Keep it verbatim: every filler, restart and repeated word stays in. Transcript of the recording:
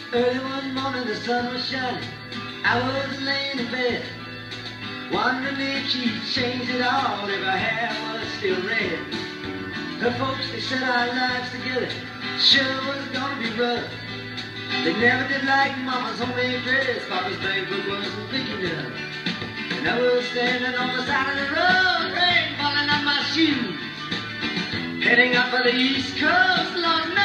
Early one morning the sun was shining, I was laying in bed, wondering if she'd changed it all, if her hair was still red. Her folks, they said our lives together sure was gonna be rough. They never did like Mama's homemade dress, Papa's bank book wasn't big enough. And I was standing on the side of the road, rain falling on my shoes, heading up for the East Coast, Lord knows